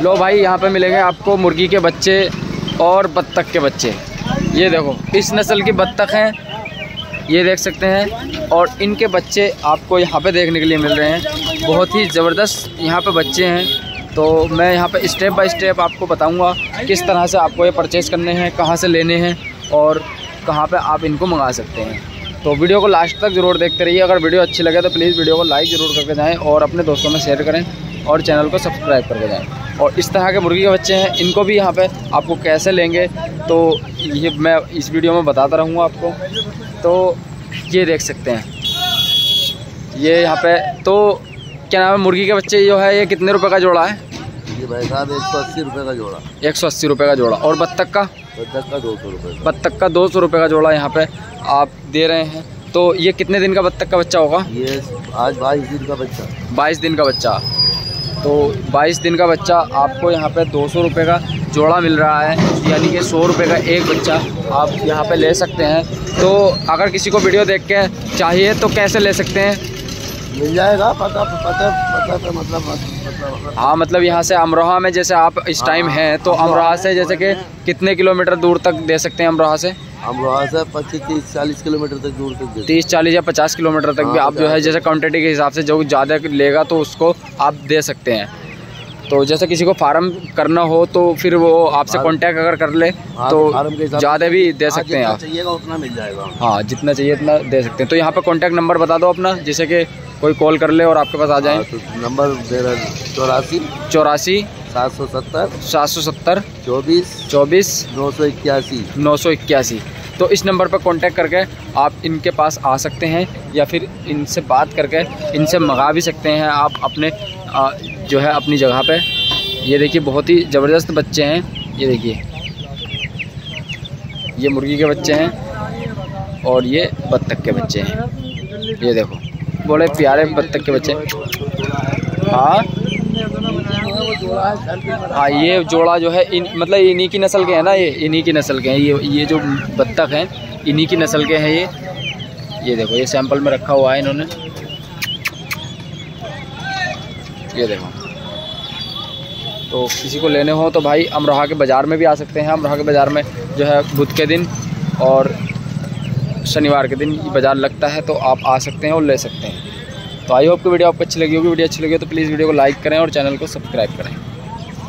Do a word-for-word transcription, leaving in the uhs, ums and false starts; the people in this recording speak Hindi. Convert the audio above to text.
लो भाई, यहाँ पे मिलेंगे आपको मुर्गी के बच्चे और बत्तख के बच्चे। ये देखो, इस नस्ल की बत्तख हैं, ये देख सकते हैं, और इनके बच्चे आपको यहाँ पे देखने के लिए मिल रहे हैं। बहुत ही ज़बरदस्त यहाँ पे बच्चे हैं। तो मैं यहाँ पे स्टेप बाय स्टेप आपको बताऊँगा किस तरह से आपको ये परचेज़ करने हैं, कहाँ से लेने हैं और कहाँ पे आप इनको मंगा सकते हैं। तो वीडियो को लास्ट तक ज़रूर देखते रहिए। अगर वीडियो अच्छी लगे तो प्लीज़ वीडियो को लाइक ज़रूर करके जाएँ और अपने दोस्तों में शेयर करें और चैनल को सब्सक्राइब करके जाएँ। और इस तरह के मुर्गी के बच्चे हैं, इनको भी यहाँ पे आपको कैसे लेंगे तो ये मैं इस वीडियो में बताता रहूँगा आपको। तो ये देख सकते हैं, ये यहाँ पे तो क्या नाम है, मुर्गी के बच्चे जो है ये कितने रुपए का जोड़ा है? ये भाई साहब एक सौ अस्सी रुपये का जोड़ा। एक सौ अस्सी रुपये का जोड़ा। और बत्तख का? बत्तख का दो सौ रुपये। बत्तख का दो सौ रुपये का जोड़ा यहाँ पे आप दे रहे हैं। तो ये कितने दिन का बत्तख का बच्चा होगा? ये आज बाईस दिन का बच्चा। बाईस दिन का बच्चा। तो बाईस दिन का बच्चा आपको यहाँ पे दो सौ रुपये का जोड़ा मिल रहा है, यानी कि सौ रुपये का एक बच्चा आप यहाँ पे ले सकते हैं। तो अगर किसी को वीडियो देख के चाहिए तो कैसे ले सकते हैं? मिल जाएगा पता पता पता पे मतलब, मतलब हाँ, मतलब यहाँ से अमरोहा में जैसे आप इस टाइम हैं तो अमरोहा से जैसे कि कितने किलोमीटर दूर तक दे सकते हैं? अमरोहा से अमरोहा से पच्चीस तीस चालीस किलोमीटर तक दूर तक तीस चालीस या पचास किलोमीटर तक भी आप जो है जैसे क्वांटिटी के हिसाब से जो ज़्यादा लेगा तो उसको आप दे सकते हैं। तो जैसे किसी को फार्म करना हो तो फिर वो आपसे कांटेक्ट अगर कर ले तो ज़्यादा भी दे सकते हैं आप। चाहिएगा उतना मिल जाएगा। हाँ, जितना चाहिए उतना दे सकते हैं। तो यहाँ पे कांटेक्ट नंबर बता दो अपना, जिससे कि कोई कॉल कर ले और आपके पास आ जाए। तो नंबर मेरा चौरासी चौरासी सात सौ सत्तर सात सौ सत्तर चौबीस चौबीस नौ सौ इक्यासी नौ सौ इक्यासी। तो इस नंबर पर कांटेक्ट करके आप इनके पास आ सकते हैं या फिर इनसे बात करके इनसे मंगा भी सकते हैं आप अपने आ, जो है अपनी जगह पे। ये देखिए, बहुत ही ज़बरदस्त बच्चे हैं। ये देखिए, ये मुर्गी के बच्चे हैं और ये बत्तख के बच्चे हैं। ये देखो, बड़े प्यारे बत्तख के बच्चे। हाँ हाँ, ये जोड़ा जो है इन मतलब इन्हीं की नस्ल के हैं ना, ये इन्हीं की नस्ल के हैं। ये ये जो बत्तख हैं इन्हीं की नस्ल के हैं ये। ये देखो, ये सैंपल में रखा हुआ है इन्होंने। ये देखो, तो किसी को लेने हो तो भाई अमरोहा के बाज़ार में भी आ सकते हैं। अमरोहा के बाज़ार में जो है बुध के दिन और शनिवार के दिन बाज़ार लगता है, तो आप आ सकते हैं और ले सकते हैं। तो आई होप कि वीडियो आपको अच्छी लगी होगी। वीडियो अच्छी लगी हो तो प्लीज़ वीडियो को लाइक करें और चैनल को सब्सक्राइब करें।